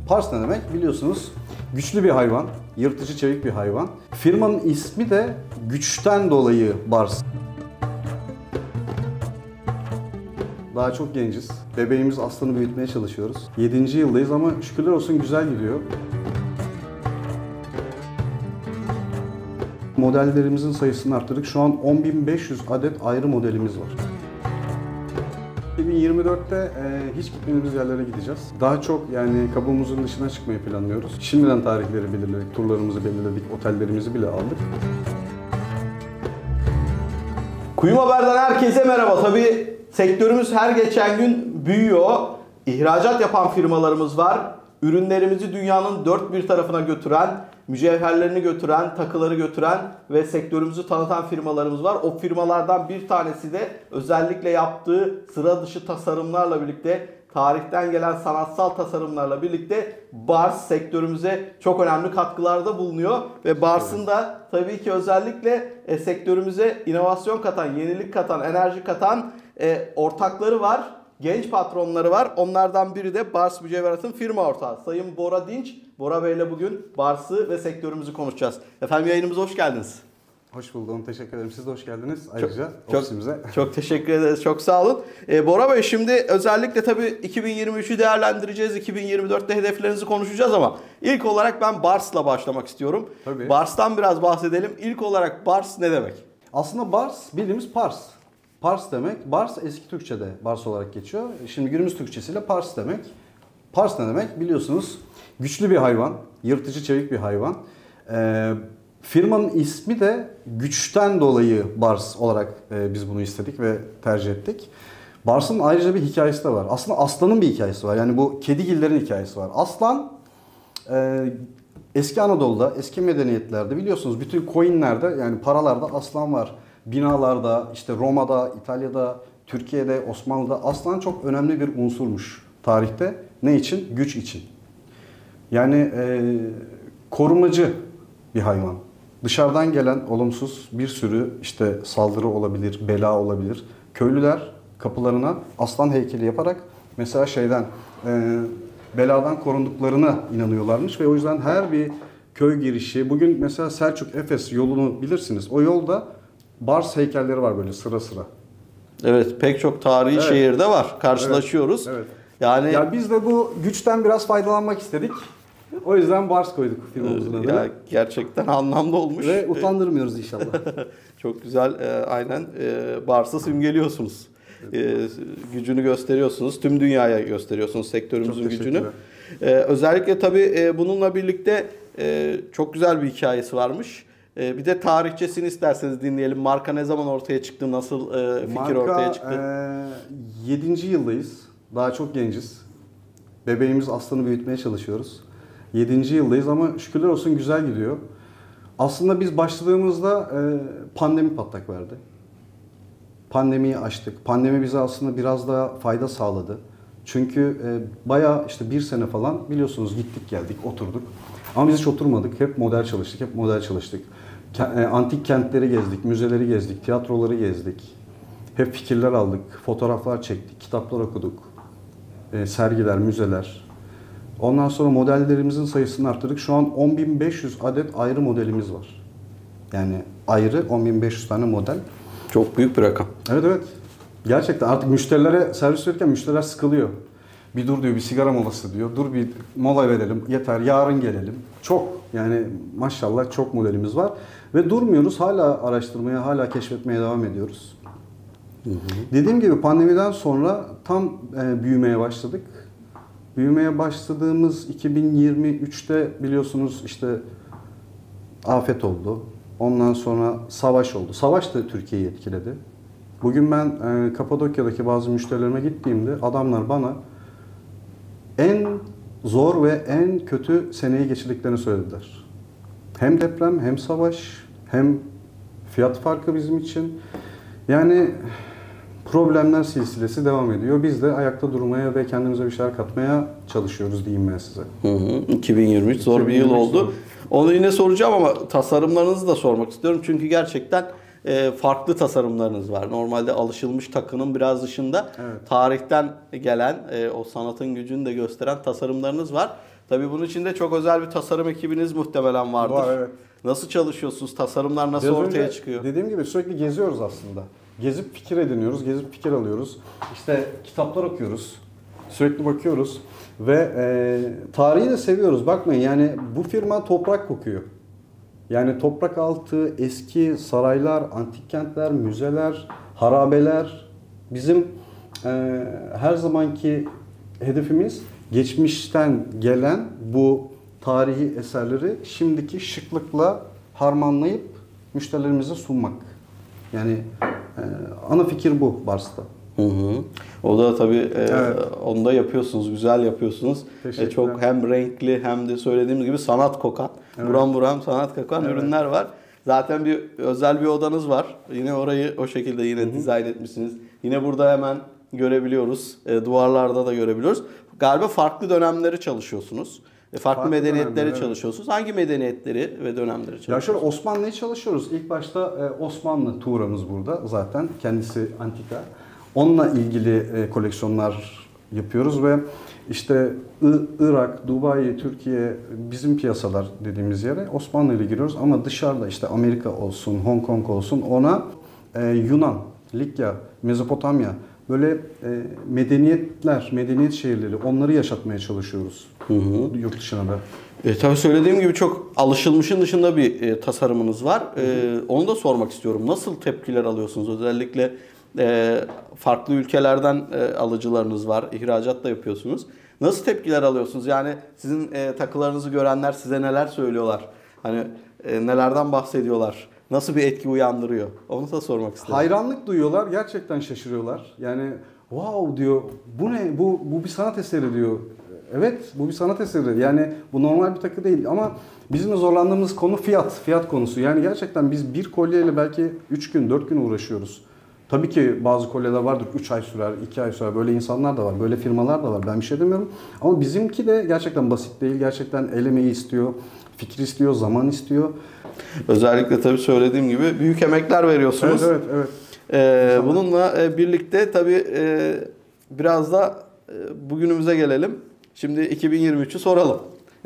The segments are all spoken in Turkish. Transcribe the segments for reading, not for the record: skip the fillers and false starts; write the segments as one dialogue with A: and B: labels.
A: Pars ne demek? Biliyorsunuz güçlü bir hayvan, yırtıcı çevik bir hayvan. Firmanın ismi de güçten dolayı Bars. Daha çok genciz. Bebeğimiz Aslan'ı büyütmeye çalışıyoruz. 7. yıldayız ama şükürler olsun güzel gidiyor. Modellerimizin sayısını arttırdık. Şu an 10.500 adet ayrı modelimiz var. 2024'te hiç gitmediğimiz yerlere gideceğiz. Daha çok yani kabuğumuzun dışına çıkmayı planlıyoruz. Şimdiden tarihleri belirledik, turlarımızı belirledik, otellerimizi bile aldık.
B: Kuyum Haber'den herkese merhaba. Tabii sektörümüz her geçen gün büyüyor. İhracat yapan firmalarımız var. Ürünlerimizi dünyanın dört bir tarafına götüren, mücevherlerini götüren, takıları götüren ve sektörümüzü tanıtan firmalarımız var. O firmalardan bir tanesi de özellikle yaptığı sıra dışı tasarımlarla birlikte, tarihten gelen sanatsal tasarımlarla birlikte Bars sektörümüze çok önemli katkılarda bulunuyor. Ve Bars'ın da tabii ki özellikle sektörümüze inovasyon katan, yenilik katan, enerji katan ortakları var. Genç patronları var. Onlardan biri de Bars Mücevherat'ın firma ortağı Sayın Bora Dinç. Bora Bey ile bugün Bars'ı ve sektörümüzü konuşacağız. Efendim yayınımıza hoş geldiniz.
A: Hoş buldum. Teşekkür ederim. Siz de hoş geldiniz. Ayrıca ofisimize.
B: Çok teşekkür ederiz. Çok sağ olun. Bora Bey şimdi özellikle tabii 2023'ü değerlendireceğiz. 2024'te hedeflerinizi konuşacağız ama ilk olarak ben Bars'la başlamak istiyorum.
A: Tabii.
B: Bars'tan biraz bahsedelim. İlk olarak Bars ne demek?
A: Aslında Bars bildiğimiz Pars. Pars demek. Bars eski Türkçe'de Bars olarak geçiyor. Şimdi günümüz Türkçesiyle Pars demek. Pars ne demek? Biliyorsunuz güçlü bir hayvan, yırtıcı çevik bir hayvan. Firmanın ismi de güçten dolayı Bars olarak biz bunu istedik ve tercih ettik. Bars'ın ayrıca bir hikayesi de var. Aslında Aslan'ın bir hikayesi var. Yani bu kedigillerin hikayesi var. Aslan eski Anadolu'da, eski medeniyetlerde biliyorsunuz bütün coinlerde yani paralarda aslan var. Binalarda, işte Roma'da, İtalya'da, Türkiye'de, Osmanlı'da aslan çok önemli bir unsurmuş tarihte. Ne için? Güç için. Yani korumacı bir hayvan. Dışarıdan gelen olumsuz bir sürü işte saldırı olabilir, bela olabilir. Köylüler kapılarına aslan heykeli yaparak mesela beladan korunduklarına inanıyorlarmış ve o yüzden her bir köy girişi, bugün mesela Selçuk-Efes yolunu bilirsiniz. O yolda Bars heykelleri var böyle sıra sıra.
B: Evet, pek çok tarihi şehirde var. Karşılaşıyoruz.
A: Evet.
B: Yani
A: biz de bu güçten biraz faydalanmak istedik. O yüzden Bars koyduk firmamızın adını.
B: ya gerçekten anlamlı olmuş.
A: Ve utandırmıyoruz inşallah.
B: Çok güzel, aynen Bars'ı simgeliyorsunuz. Gücünü gösteriyorsunuz. Tüm dünyaya gösteriyorsunuz sektörümüzün gücünü. Özellikle tabii bununla birlikte çok güzel bir hikayesi varmış. Bir de tarihçesini isterseniz dinleyelim. Marka ne zaman ortaya çıktı? Nasıl fikir ortaya çıktı?
A: 7. yıldayız. Daha çok genciz. Bebeğimiz Aslan'ı büyütmeye çalışıyoruz. 7. yıldayız ama şükürler olsun güzel gidiyor. Aslında biz başladığımızda pandemi patlak verdi. Pandemiyi aştık. Pandemi bize aslında biraz daha fayda sağladı. Çünkü bayağı işte bir sene falan biliyorsunuz gittik geldik oturduk. Ama biz hiç oturmadık. Hep model çalıştık. Antik kentleri gezdik, müzeleri gezdik, tiyatroları gezdik. Hep fikirler aldık, fotoğraflar çektik, kitaplar okuduk. Sergiler, müzeler. Ondan sonra modellerimizin sayısını arttırdık. Şu an 10.500 adet ayrı modelimiz var. Yani ayrı 10.500 tane model.
B: Çok büyük bir rakam.
A: Evet. Gerçekten artık müşterilere servis verirken müşteriler sıkılıyor. Bir dur diyor, bir sigara molası diyor. Dur bir mola verelim, yeter, yarın gelelim. Çok yani maşallah çok modelimiz var. Ve durmuyoruz, hala araştırmaya, hala keşfetmeye devam ediyoruz. Dediğim gibi pandemiden sonra tam büyümeye başladık. Büyümeye başladığımız 2023'te biliyorsunuz işte afet oldu. Ondan sonra savaş oldu. Savaş da Türkiye'yi etkiledi. Bugün ben Kapadokya'daki bazı müşterilerime gittiğimde adamlar bana en zor ve en kötü seneyi geçirdiklerini söylediler. Hem deprem, hem savaş, hem fiyat farkı bizim için. Yani problemler silsilesi devam ediyor. Biz de ayakta durmaya ve kendimize bir şeyler katmaya çalışıyoruz diyeyim ben size.
B: 2023 zor bir yıl oldu. Onu yine soracağım ama tasarımlarınızı da sormak istiyorum. Çünkü gerçekten farklı tasarımlarınız var. Normalde alışılmış takının biraz dışında tarihten gelen o sanatın gücünü de gösteren tasarımlarınız var. Tabii bunun için de çok özel bir tasarım ekibiniz muhtemelen vardır.
A: Var, evet.
B: Nasıl çalışıyorsunuz? Tasarımlar nasıl
A: Biraz
B: ortaya
A: önce
B: çıkıyor?
A: Dediğim gibi sürekli geziyoruz aslında. Gezip fikir ediniyoruz, gezip fikir alıyoruz. İşte kitaplar okuyoruz, sürekli bakıyoruz ve tarihi de seviyoruz. Bakmayın yani bu firma toprak kokuyor. Yani toprak altı, eski saraylar, antik kentler, müzeler, harabeler. Bizim her zamanki hedefimiz geçmişten gelen bu tarihi eserleri şimdiki şıklıkla harmanlayıp müşterilerimize sunmak. Yani ana fikir bu Bars'ta.
B: Hı hı. O da tabii
A: Evet.
B: onu da yapıyorsunuz, güzel yapıyorsunuz.
A: Teşekkürler.
B: Çok hem renkli hem de söylediğimiz gibi sanat kokan,
A: Evet.
B: buram buram sanat kokan ürünler var. Zaten özel bir odanız var. Yine orayı o şekilde yine dizayn etmişsiniz. Yine burada hemen görebiliyoruz. Duvarlarda da görebiliyoruz. Galiba farklı dönemleri çalışıyorsunuz. Farklı medeniyetleri
A: dönemler, evet.
B: çalışıyorsunuz. Hangi medeniyetleri ve dönemleri
A: Ya
B: çalışıyorsunuz?
A: şöyle Osmanlı'yı çalışıyoruz. İlk başta Osmanlı tuğramız burada zaten. Kendisi antika. Onunla ilgili koleksiyonlar yapıyoruz ve işte Irak, Dubai, Türkiye bizim piyasalar dediğimiz yere Osmanlı ile giriyoruz ama dışarıda işte Amerika olsun, Hong Kong olsun ona Yunan, Likya, Mezopotamya böyle medeniyetler, medeniyet şehirleri onları yaşatmaya çalışıyoruz yurt dışına da.
B: Tabii söylediğim gibi çok alışılmışın dışında bir tasarımınız var. Onu da sormak istiyorum. Nasıl tepkiler alıyorsunuz? Özellikle farklı ülkelerden alıcılarınız var. İhracat da yapıyorsunuz. Nasıl tepkiler alıyorsunuz? Yani sizin takılarınızı görenler size neler söylüyorlar? Hani nelerden bahsediyorlar? Nasıl bir etki uyandırıyor? Onu da sormak istedim.
A: Hayranlık duyuyorlar, gerçekten şaşırıyorlar. Yani wow diyor, bu ne? Bu bir sanat eseri diyor. Evet, bu bir sanat eseri. Yani bu normal bir takı değil ama bizim de zorlandığımız konu fiyat konusu. Yani gerçekten biz bir kolyeyle belki 3 gün, 4 gün uğraşıyoruz. Tabii ki bazı kolyeler vardır 3 ay sürer, 2 ay sürer. Böyle insanlar da var, böyle firmalar da var. Ben bir şey demiyorum. Ama bizimki de gerçekten basit değil. Gerçekten el emeği istiyor, fikir istiyor, zaman istiyor.
B: Özellikle tabii söylediğim gibi büyük emekler veriyorsunuz.
A: Evet.
B: Bununla birlikte tabii biraz da bugünümüze gelelim. Şimdi 2023'ü soralım.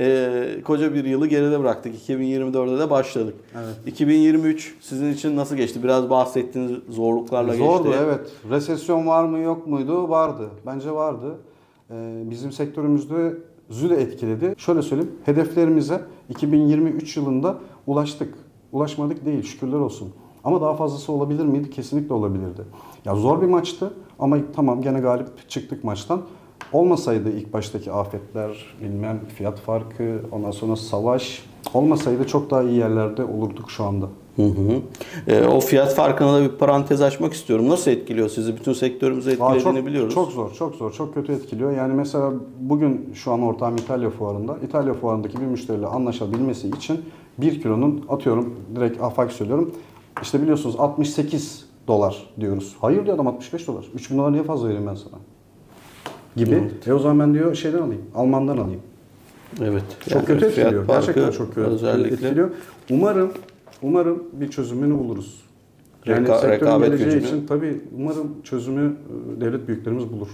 B: Koca bir yılı geride bıraktık. 2024'de de başladık.
A: Evet.
B: 2023 sizin için nasıl geçti? Biraz bahsettiğiniz zorluklarla geçti.
A: Zordu, evet. Resesyon var mı yok muydu? Vardı. Bence vardı. Bizim sektörümüzde de etkiledi. Şöyle söyleyeyim. Hedeflerimize 2023 yılında ulaştık. Ulaşmadık değil, şükürler olsun. Ama daha fazlası olabilir miydi? Kesinlikle olabilirdi. Ya zor bir maçtı ama tamam gene galip çıktık maçtan. Olmasaydı ilk baştaki afetler, bilmem fiyat farkı, ondan sonra savaş olmasaydı çok daha iyi yerlerde olurduk şu anda.
B: O fiyat farkına da bir parantez açmak istiyorum. Nasıl etkiliyor sizi? Bütün sektörümüzü etkilediğini biliyoruz.
A: Çok zor, çok kötü etkiliyor. Yani mesela bugün şu an ortağım İtalya fuarında. İtalya fuarındaki bir müşteriyle anlaşabilmesi için 1 kilonun atıyorum direkt afaki söylüyorum. İşte biliyorsunuz 68 dolar diyoruz. Hayır diyor adam 65 dolar. 3.000 dolar niye fazla vereyim ben sana? Gibi.
B: Evet.
A: O zaman ben diyor şeyden alayım. Almandan alayım.
B: Evet.
A: Çok kötü
B: fiyat
A: etkiliyor.
B: farkı
A: Gerçekten çok kötü etkiliyor. Umarım bir çözümünü buluruz. Yani sektörün
B: rekabet
A: geleceği
B: gücünü.
A: için tabii umarım çözümü devlet büyüklerimiz bulur.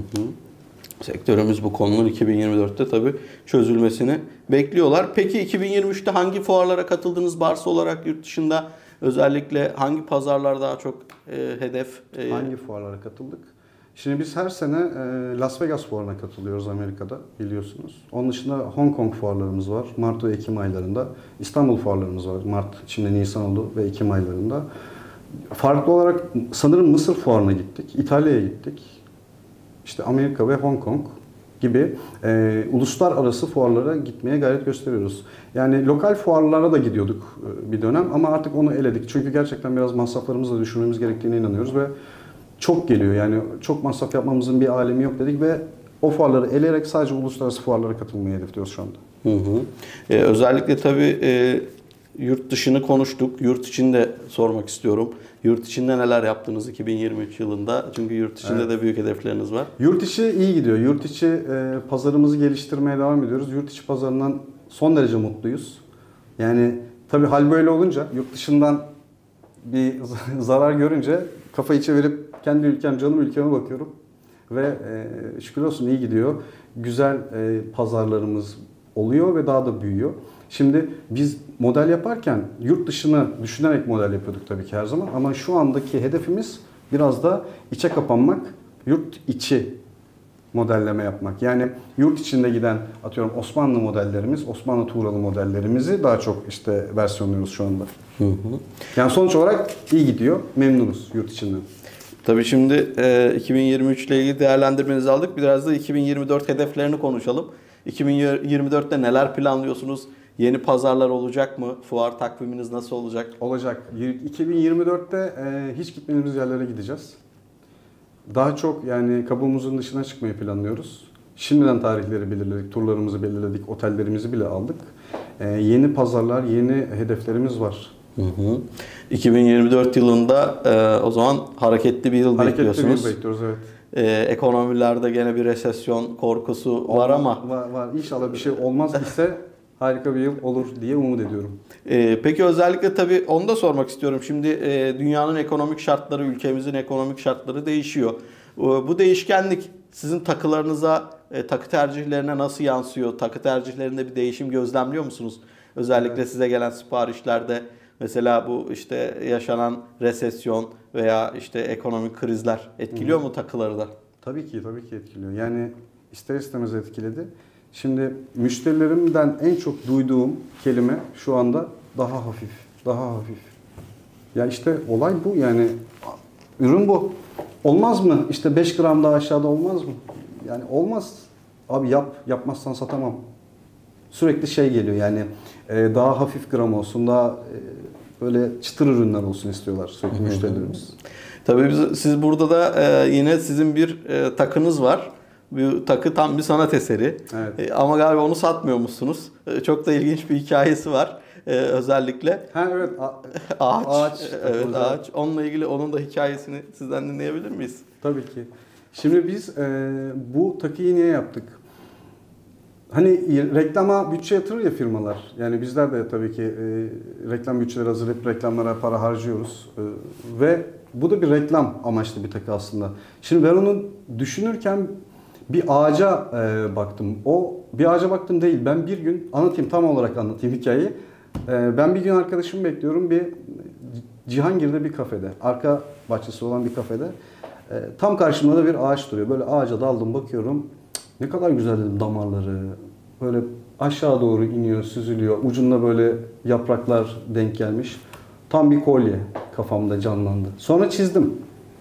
B: Sektörümüz bu konunun 2024'te tabii çözülmesini bekliyorlar. Peki 2023'te hangi fuarlara katıldınız Bars olarak yurt dışında? Özellikle hangi pazarlar daha çok hedef?
A: Hangi fuarlara katıldık? Şimdi biz her sene Las Vegas fuarına katılıyoruz Amerika'da biliyorsunuz. Onun dışında Hong Kong fuarlarımız var Mart ve Ekim aylarında. İstanbul fuarlarımız var Mart, şimdi Nisan oldu ve Ekim aylarında. Farklı olarak sanırım Mısır fuarına gittik, İtalya'ya gittik. İşte Amerika ve Hong Kong gibi uluslararası fuarlara gitmeye gayret gösteriyoruz. Yani lokal fuarlara da gidiyorduk bir dönem ama artık onu eledik. Çünkü gerçekten biraz masraflarımızı da düşürmemiz gerektiğine inanıyoruz ve çok geliyor. Yani çok masraf yapmamızın bir alemi yok dedik ve o fuarları eleyerek sadece uluslararası fuarlara katılmayı hedefliyoruz şu anda.
B: Özellikle tabii yurt dışını konuştuk. Yurt içini de sormak istiyorum. Yurt içinde neler yaptınız 2023 yılında? Çünkü yurt içinde de büyük hedefleriniz var.
A: Yurt içi iyi gidiyor. Yurt içi pazarımızı geliştirmeye devam ediyoruz. Yurt içi pazarından son derece mutluyuz. Yani tabii hal böyle olunca yurt dışından bir zarar görünce kafayı çevirip kendi ülkem, canım ülkeme bakıyorum. Ve şükür olsun iyi gidiyor. Güzel pazarlarımız, oluyor ve daha da büyüyor. Şimdi biz model yaparken yurt dışını düşünerek model yapıyorduk tabii ki her zaman. Ama şu andaki hedefimiz biraz da içe kapanmak, yurt içi modelleme yapmak. Yani yurt içinde giden atıyorum Osmanlı modellerimiz, Osmanlı Tuğralı modellerimizi daha çok işte versiyonluyoruz şu anda. Yani sonuç olarak iyi gidiyor, memnunuz yurt içinden.
B: Tabii şimdi 2023 ile ilgili değerlendirmenizi aldık. Biraz da 2024 hedeflerini konuşalım. 2024'te neler planlıyorsunuz? Yeni pazarlar olacak mı? Fuar takviminiz nasıl olacak?
A: Olacak. 2024'te hiç gitmediğimiz yerlere gideceğiz. Daha çok yani kabuğumuzun dışına çıkmayı planlıyoruz. Şimdiden tarihleri belirledik, turlarımızı belirledik, otellerimizi bile aldık. Yeni pazarlar, yeni hedeflerimiz var.
B: 2024 yılında o zaman hareketli bir yıl bekliyorsunuz.
A: Hareketli bir yıl bekliyoruz, evet.
B: Ekonomilerde gene bir resesyon korkusu var ama.
A: Var. İnşallah bir şey olmaz ise harika bir yıl olur diye umut ediyorum.
B: Peki özellikle tabii onu da sormak istiyorum. Şimdi dünyanın ekonomik şartları, ülkemizin ekonomik şartları değişiyor. Bu değişkenlik sizin takılarınıza, takı tercihlerine nasıl yansıyor? Takı tercihlerinde bir değişim gözlemliyor musunuz? Özellikle size gelen siparişlerde mesela bu işte yaşanan resesyon veya işte ekonomik krizler etkiliyor mu takıları da?
A: Tabii ki etkiliyor. Yani ister istemez etkiledi. Şimdi müşterilerimden en çok duyduğum kelime şu anda daha hafif, daha hafif. Ya işte olay bu yani ürün bu. Olmaz mı? İşte 5 gram daha aşağıda olmaz mı? Yani olmaz. Abi yapmazsan satamam. Sürekli şey geliyor yani daha hafif gram olsun, daha böyle çıtır ürünler olsun istiyorlar sürekli müşterilerimiz.
B: Tabii siz burada da yine sizin bir takınız var. Bu takı tam bir sanat eseri.
A: Evet.
B: Ama galiba onu satmıyormuşsunuz. Çok da ilginç bir hikayesi var. Özellikle.
A: Ha evet.
B: Ağaç. Evet, ağaç. Onunla ilgili onun da hikayesini sizden dinleyebilir miyiz?
A: Tabii ki. Şimdi biz bu takıyı niye yaptık? Hani reklama bütçe yatırır ya firmalar. Yani bizler de tabii ki reklam bütçeleri hazırlayıp reklamlara para harcıyoruz. Ve bu da bir reklam amaçlı bir takı aslında. Şimdi ben onu düşünürken bir ağaca baktım. Bir ağaca baktım değil. Ben bir gün tam olarak anlatayım hikayeyi. Ben bir gün arkadaşımı bekliyorum bir Cihangir'de bir kafede. Arka bahçesi olan bir kafede. Tam karşımda da bir ağaç duruyor. Böyle ağaca daldım bakıyorum. Ne kadar güzel dedim damarları. Böyle aşağı doğru iniyor, süzülüyor. Ucunda böyle yapraklar denk gelmiş. Tam bir kolye kafamda canlandı. Sonra çizdim.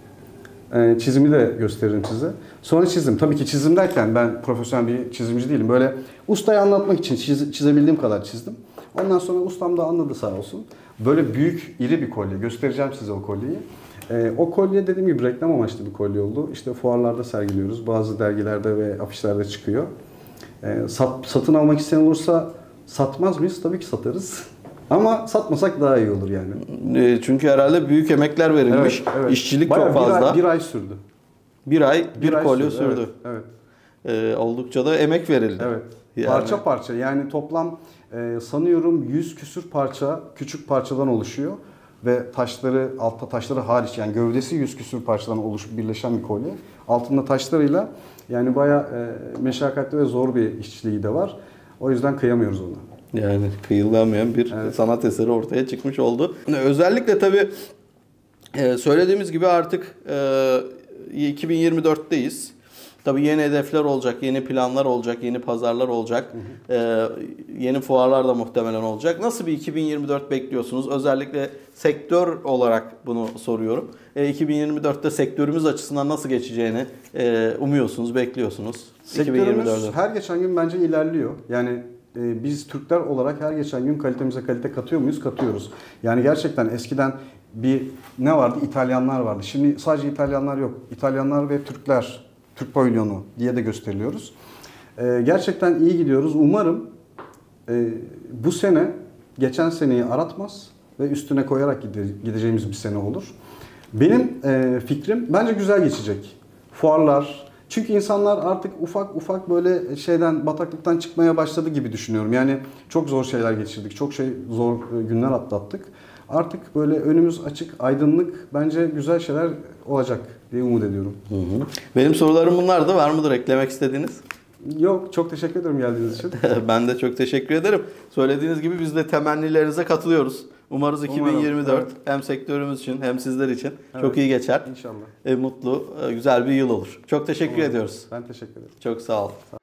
A: Çizimi de gösteririm size. Sonra çizdim. Tabii ki çizim derken ben profesyonel bir çizimci değilim. Böyle ustaya anlatmak için çizebildiğim kadar çizdim. Ondan sonra ustam da anladı sağ olsun. Böyle büyük, iri bir kolye. Göstereceğim size o kolyeyi. O kolye dediğim gibi reklam amaçlı bir kolye oldu. İşte fuarlarda sergiliyoruz. Bazı dergilerde ve afişlerde çıkıyor. Satın almak isteyen olursa satmaz mıyız? Tabii ki satarız. Ama satmasak daha iyi olur yani.
B: Çünkü herhalde büyük emekler verilmiş. Evet. İşçilik
A: bayağı
B: çok fazla.
A: Bir ay sürdü.
B: Bir ay kolye sürdü.
A: Evet.
B: Oldukça da emek verildi.
A: Evet.
B: Yani.
A: Parça parça. Yani toplam sanıyorum 100 küsür parça, küçük parçadan oluşuyor. Ve altta taşları hariç yani gövdesi 100 küsür parçadan birleşen bir kolye. Altında taşlarıyla yani bayağı meşakkatli ve zor bir işçiliği de var. O yüzden kıyamıyoruz ona.
B: Yani kıyılamayan bir sanat eseri ortaya çıkmış oldu. Özellikle tabii söylediğimiz gibi artık 2024'teyiz. Tabii yeni hedefler olacak, yeni planlar olacak, yeni pazarlar olacak. Yeni fuarlar da muhtemelen olacak. Nasıl bir 2024 bekliyorsunuz? Özellikle sektör olarak bunu soruyorum. 2024'te sektörümüz açısından nasıl geçeceğini umuyorsunuz, bekliyorsunuz?
A: Sektörümüz her geçen gün bence ilerliyor. Yani biz Türkler olarak her geçen gün kalitemize kalite katıyor muyuz? Katıyoruz. Yani gerçekten eskiden ne vardı? İtalyanlar vardı. Şimdi sadece İtalyanlar yok. İtalyanlar ve Türkler, Türk pavilyonu diye de gösteriliyoruz. Gerçekten iyi gidiyoruz. Umarım bu sene geçen seneyi aratmaz ve üstüne koyarak gideceğimiz bir sene olur. Benim fikrim bence güzel geçecek. Fuarlar. Çünkü insanlar artık ufak böyle bataklıktan çıkmaya başladı gibi düşünüyorum. Yani çok zor şeyler geçirdik. Çok zor günler atlattık. Artık böyle önümüz açık, aydınlık. Bence güzel şeyler olacak diye umut ediyorum.
B: Benim sorularım bunlardı. Var mıdır eklemek istediğiniz?
A: Yok, çok teşekkür ederim geldiğiniz için.
B: Ben de çok teşekkür ederim. Söylediğiniz gibi biz de temennilerinize katılıyoruz. Umarız 2024
A: Umarım,
B: hem sektörümüz için hem sizler için
A: Evet.
B: çok iyi geçer.
A: İnşallah.
B: Mutlu, güzel bir yıl olur. Çok teşekkür
A: Umarım.
B: ediyoruz.
A: Ben teşekkür ederim.
B: Çok sağ olun.